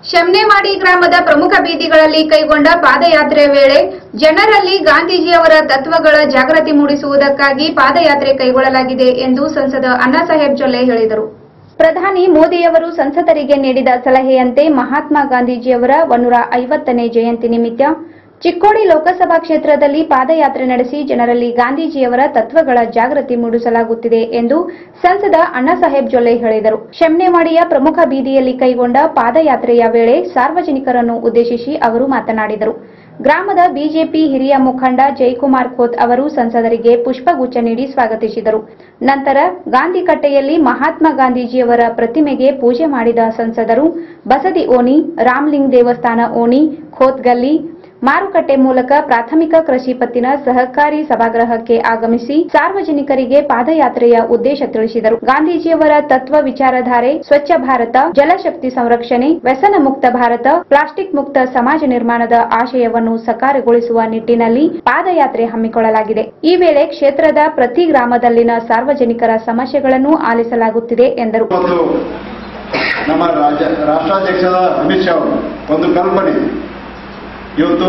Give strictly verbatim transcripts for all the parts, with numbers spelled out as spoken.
ಶೆಮ್ನೆವಾಡಿ ಗ್ರಾಮದ ಪ್ರಮುಖ ಬೀದಿಗಳಲ್ಲಿ ಕೈಗೊಂಡ ಪಾದಯಾತ್ರೆ ವೇಳೆ ಜನರಲ್ಲಿ ಗಾಂಧೀಜಿಯವರ ತತ್ವಗಳ ಜಾಗೃತಿ ಮೂಡಿಸುವುದಕ್ಕಾಗಿ ಪಾದಯಾತ್ರೆ ಕೈಗೊಳ್ಳಲಾಗಿದೆ ಎಂದು ಸಂಸದ ಅಣ್ಣಾಸಾಹೇಬ್ ಜೊಲ್ಲೆ ಹೇಳಿದರು. ಪ್ರಧಾನಿ ಮೋದಿಯವರು ಸಂಸದರಿಗೆ ನೀಡಿದ ಸಲಹೆಯಂತೆ ಮಹಾತ್ಮ ಗಾಂಧೀಜಿಯವರ ನೂರ ಐವತ್ತನೇ ಜಯಂತಿ ನಿಮಿತ್ತ ಚಿಕ್ಕೋಡಿ ಲೋಕಸಭಾ ಕ್ಷೇತ್ರದಲ್ಲಿ ಪಾದಯಾತ್ರೆ ನಡೆಸಿ ಜನರಲ್ಲಿ ಗಾಂಧೀಜಿಯವರ ತತ್ವಗಳ ಜಾಗೃತಿ ಮೂಡಿಸಲಾಗುತ್ತಿದೆ ಎಂದು ಸಂಸದ ಅಣ್ಣಾಸಾಹೇಬ್ ಜೊಲ್ಲೆ ಹೇಳಿದರು. ಶೆಮ್ನೆವಾಡಿಯ ಪ್ರಮುಖ ಬೀದಿಯಲ್ಲಿ ಕೈಗೊಂಡ ಪಾದಯಾತ್ರೆಯ ವೇಳೆ ಸಾರ್ವಜನಿಕರನ್ನು ಉದ್ದೇಶಿಸಿ ಅವರು ಮಾತನಾಡಿದರು. ಗ್ರಾಮದ ಬಿಜೆಪಿ ಹಿರಿಯ ಮುಖಂಡ ಜಯಕುಮಾರ್ ಖೋತ್ ಅವರು ಸಂಸದರಿಗೆ ಪುಷ್ಪಗುಚ್ಛ ನೀಡಿ ಸ್ವಾಗತಿಸಿದರು. ನಂತರ ಗಾಂಧಿಕಟ್ಟೆಯಲ್ಲಿ ಮಹಾತ್ಮ ಗಾಂಧೀಜಿಯವರ ಪ್ರತಿಮೆಗೆ ಪೂಜೆ ಮಾಡಿದ ಸಂಸದರು ಬಸದಿ ಓಣಿ, ರಾಮಲಿಂಗ ದೇವಸ್ಥಾನ ಓಣಿ, ಖೋತ್ಗಲ್ಲಿ ಮಾರುಕಟ್ಟೆ ಮೂಲಕ ಪ್ರಾಥಮಿಕ ಕೃಷಿ ಪತ್ತಿನ ಸಹಕಾರಿ ಸಭಾಗೃಹಕ್ಕೆ ಆಗಮಿಸಿ ಸಾರ್ವಜನಿಕರಿಗೆ ಪಾದಯಾತ್ರೆಯ ಉದ್ದೇಶ ತಿಳಿಸಿದರು. ಗಾಂಧೀಜಿಯವರ ತತ್ವ ವಿಚಾರಧಾರೆ ಸ್ವಚ್ಛ ಭಾರತ, ಜಲಶಕ್ತಿ ಸಂರಕ್ಷಣೆ, ವ್ಯಸನ ಮುಕ್ತ ಭಾರತ, ಪ್ಲಾಸ್ಟಿಕ್ ಮುಕ್ತ ಸಮಾಜ ನಿರ್ಮಾಣದ ಆಶಯವನ್ನು ಸಾಕಾರಗೊಳಿಸುವ ನಿಟ್ಟಿನಲ್ಲಿ ಪಾದಯಾತ್ರೆ ಹಮ್ಮಿಕೊಳ್ಳಲಾಗಿದೆ. ಈ ವೇಳೆ ಕ್ಷೇತ್ರದ ಪ್ರತಿ ಗ್ರಾಮದಲ್ಲಿನ ಸಾರ್ವಜನಿಕರ ಸಮಸ್ಯೆಗಳನ್ನು ಆಲಿಸಲಾಗುತ್ತಿದೆ ಎಂದರು. ನಮ್ಮ ರಾಷ್ಟ್ರಾಧ್ಯಕ್ಷರ ಅಮಿತ್ ಶಾ ಒಂದು ಕಲ್ಪನೆ ಇವತ್ತು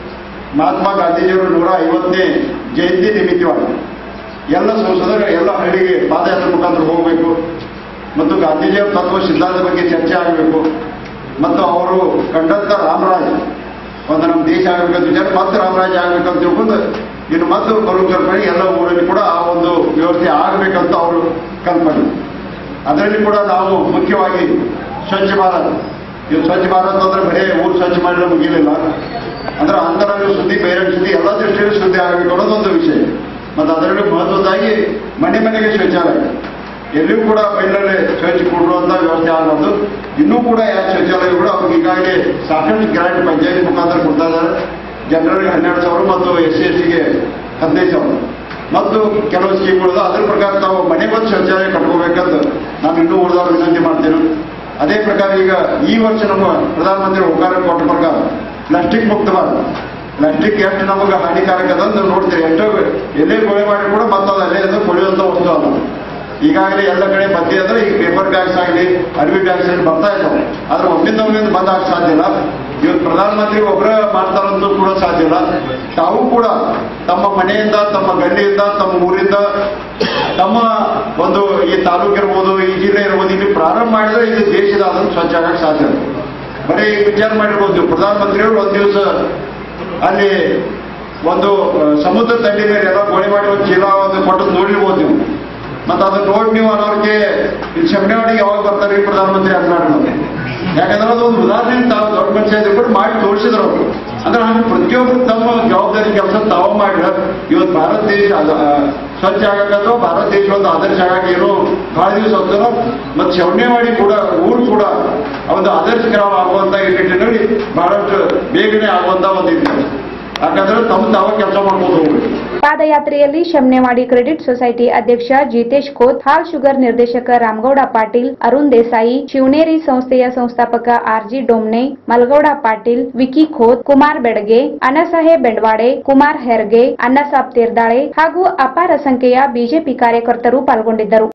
ಮಹಾತ್ಮ ಗಾಂಧೀಜಿಯವರು ನೂರ ಐವತ್ತನೇ ಜಯಂತಿ ನಿಮಿತ್ತವಾಗಿ ಎಲ್ಲ ಸಂಸದರು ಎಲ್ಲ ಹಳ್ಳಿಗೆ ಪಾದಯಾತ್ರೆ ಮುಖಾಂತರ ಹೋಗಬೇಕು ಮತ್ತು ಗಾಂಧೀಜಿಯವರ ತತ್ವ ಸಿದ್ಧಾಂತದ ಬಗ್ಗೆ ಚರ್ಚೆ ಆಗಬೇಕು ಮತ್ತು ಅವರು ಕಂಡಂತ ರಾಮರಾಜ್ ಒಂದು ನಮ್ಮ ದೇಶ ಆಗಬೇಕಂತ ವಿಚಾರ ಮತ್ತೆ ರಾಮರಾಜ್ ಆಗಬೇಕಂತ ತಿಳ್ಕೊಂಡು ಇನ್ನು ಮತ್ತು ಬರುವ ಕಲ್ಪನೆ ಎಲ್ಲ ಊರಲ್ಲಿ ಕೂಡ ಆ ಒಂದು ವ್ಯವಸ್ಥೆ ಆಗಬೇಕಂತ ಅವರು ಕಲ್ಪನೆ. ಅದರಲ್ಲಿ ಕೂಡ ನಾವು ಮುಖ್ಯವಾಗಿ ಸ್ವಚ್ಛ ಭಾರತ್ ಇವು ಸ್ವಚ್ಛ ಭಾರತ್ ಅಂದ್ರೆ ಬರೇ ಊರು ಸ್ವಚ್ಛ ಮಾಡಿದ್ರೆ ಮುಗಿಲಿಲ್ಲ, ಅಂದ್ರೆ ಅಂತರಂಗ ಸುದ್ದಿ ಬಹಿರಂಗ ಸುದ್ದಿ ಎಲ್ಲ ದೃಷ್ಟಿಯಲ್ಲಿ ಸುದ್ದಿ ಆಗಬೇಕು ಅನ್ನೋದೊಂದು ವಿಷಯ. ಮತ್ತು ಅದರಲ್ಲಿ ಮಹತ್ವದಾಗಿ ಮನೆ ಮನೆಗೆ ಶೌಚಾಲಯ ಎಲ್ಲಿಯೂ ಕೂಡ ಬೈಲಲ್ಲಿ ಶೌಚ ಕೊಡುವಂತ ವ್ಯವಸ್ಥೆ ಆಗೋದು. ಇನ್ನೂ ಕೂಡ ಯಾವ ಶೌಚಾಲಯ ಕೂಡ ಅವ್ರಿಗೆ ಈಗಾಗಲೇ ಸಾಕಷ್ಟು ಗ್ರಾಂಟ್ ಪಂಚಾಯತ್ ಮುಖಾಂತರ ಕೊಡ್ತಾ ಇದ್ದಾರೆ. ಜನರಿಗೆ ಹನ್ನೆರಡು ಸಾವಿರ ಮತ್ತು ಎಸ್ ಸಿ ಎಸ್ ಟಿಗೆ ಹದಿನೈದು ಸಾವಿರ ಮತ್ತು ಕೆಲವು ಸ್ಕೀಮ್ಗಳು ಅದ್ರ ಪ್ರಕಾರ ತಾವು ಮನೆಗೆ ಒಂದು ಶೌಚಾಲಯ ಕಟ್ಕೋಬೇಕಂತ ನಾನು ಇನ್ನೂ ಉಳಿದವ್ರು ವಿನಂತಿ ಮಾಡ್ತೇನೆ. ಅದೇ ಪ್ರಕಾರ ಈಗ ಈ ವರ್ಷ ನಮ್ಮ ಪ್ರಧಾನಮಂತ್ರಿ ಹೋಗಾರ ಕೊಟ್ಟ ಪ್ರಕಾರ ಪ್ಲಾಸ್ಟಿಕ್ ಮುಕ್ತ ಭಾರತ, ಪ್ಲಾಸ್ಟಿಕ್ ಎಷ್ಟು ನಮಗೆ ಹಾನಿಕಾರಕ ಅದಂತ ನೋಡ್ತೀರಿ. ಎಷ್ಟೋ ಎಲ್ಲೇ ಕೊಳೆ ಮಾಡಿ ಕೂಡ ಮತ್ತೊಂದು ಅಲ್ಲೇ ಅದು ಕೊಳೆಯುವಂಥ ವಸ್ತು ಅಲ್ಲ. ಈಗಾಗಲೇ ಎಲ್ಲ ಕಡೆ ಬಂದಿ ಅಂದ್ರೆ ಈಗ ಪೇಪರ್ ಬ್ಯಾಗ್ಸ್ ಆಗಲಿ ಅಡವಿ ಬ್ಯಾಗ್ಸ್ ಆಗಲಿ ಬರ್ತಾ ಇದ್ದಾವೆ. ಆದ್ರೆ ಒಮ್ಮಿಂದ ಒಮ್ಮಿಂದ ಬಂದ್ ಆಗಕ್ಕೆ ಸಾಧ್ಯ ಇಲ್ಲ. ಇವತ್ತು ಪ್ರಧಾನಮಂತ್ರಿ ಒಬ್ಬರೇ ಮಾಡ್ತಾರಂತೂ ಕೂಡ ಸಾಧ್ಯ ಇಲ್ಲ. ತಾವು ಕೂಡ ತಮ್ಮ ಮನೆಯಿಂದ, ತಮ್ಮ ಗಲ್ಲಿಯಿಂದ, ತಮ್ಮ ಊರಿಂದ, ತಮ್ಮ ಒಂದು ಈ ತಾಲೂಕು ಇರ್ಬೋದು, ಈ ಜಿಲ್ಲೆ ಇರ್ಬೋದು, ಇಲ್ಲಿ ಪ್ರಾರಂಭ ಮಾಡಿದ್ರೆ ಇದು ದೇಶದ ಅದನ್ನು ಸ್ವಚ್ಛ ಆಗಕ್ಕೆ ಸಾಧ್ಯ. ಬರೀ ಈಗ ವಿಚಾರ ಮಾಡಿರ್ಬೋದು, ಪ್ರಧಾನಮಂತ್ರಿಯವರು ಒಂದು ದಿವಸ ಅಲ್ಲಿ ಒಂದು ಸಮುದ್ರ ದಂಡಿ ಮೇಲೆ ಎಲ್ಲ ಗೋಳಿ ಮಾಡಿ ಒಂದು ಚೀಲ ಒಂದು ಕೊಟ್ಟು ನೋಡಿರ್ಬೋದು ನೀವು. ಮತ್ತು ಅದನ್ನ ನೋಡಿ ನೀವು ಅನ್ನೋರಿಗೆ ಇಲ್ಲಿ ಶೆಮ್ನೆವಾಡಿಗೆ ಯಾವಾಗ ಬರ್ತಾರೆ ಈ ಪ್ರಧಾನಮಂತ್ರಿ ಅಂತ. ಯಾಕಂದ್ರೆ ಅದೊಂದು ಉದಾಹರಣೆ ತಾವು ದೊಡ್ಡ ಪಂಚಾಯತ್ ಕೂಡ ಮಾಡಿ ತೋರಿಸಿದ್ರು ಅವರು. ಅಂದ್ರೆ ಹಂಗೆ ಪ್ರತಿಯೊಬ್ಬರು ತಮ್ಮ ಜವಾಬ್ದಾರಿ ಕೆಲಸ ತಾವು ಮಾಡಿದ್ರೆ ಇವತ್ತು ಭಾರತ ದೇಶ ಸ್ವಚ್ಛ ಆಗಕ್ಕಂದ್ರೆ ಭಾರತ ದೇಶ ಒಂದು ಆದರ್ಶ ಆಗಕ್ಕೆ ಏನೋ ಬಹಳ ದಿವಸ ಹೋಗ್ತಾರೋ. ಮತ್ತು ಶೆಮ್ನೆವಾಡಿ ಕೂಡ ಊರು ಕೂಡ ಒಂದು ಆದರ್ಶಕರ ಆಗುವಂತ ಈ ನಿಟ್ಟಿನಲ್ಲಿ ಬಹಳಷ್ಟು ಬೇಗನೆ ಆಗುವಂತ ಒಂದು ಇದ್ದಾರೆ. ಯಾಕಂದ್ರೆ ತಮ್ಮ ತಾವ ಕೆಲಸ ಮಾಡ್ಕೊಂಡು ಹೋಗ್ಬೇಕು. ಪಾದಯಾತ್ರೆಯಲ್ಲಿ ಶೆಮ್ನೆವಾಡಿ ಕ್ರೆಡಿಟ್ ಸೊಸೈಟಿ ಅಧ್ಯಕ್ಷ ಜಿತೇಶ್ ಖೋತ್, ಹಾಲ್ ಶುಗರ್ ನಿರ್ದೇಶಕ ರಾಮಗೌಡ ಪಾಟೀಲ್, ಅರುಣ್ ದೇಸಾಯಿ, ಶಿವನೇರಿ ಸಂಸ್ಥೆಯ ಸಂಸ್ಥಾಪಕ ಆರ್ಜಿ ಡೋಮ್ನೆ, ಮಲ್ಗೌಡ ಪಾಟೀಲ್, ವಿಕಿ ಖೋತ್, ಕುಮಾರ್ ಬೆಡಗೆ, ಅಣ್ಣಾಸಾಹೇಬ್ ಬೆಂಡವಾಡೆ, ಕುಮಾರ್ ಹೆರ್ಗೆ, ಅಣ್ಣಸಾಬ್ ತೇರ್ದಾಳೆ ಹಾಗೂ ಅಪಾರ ಸಂಖ್ಯೆಯ ಬಿಜೆಪಿ ಕಾರ್ಯಕರ್ತರು ಪಾಲ್ಗೊಂಡಿದ್ದರು.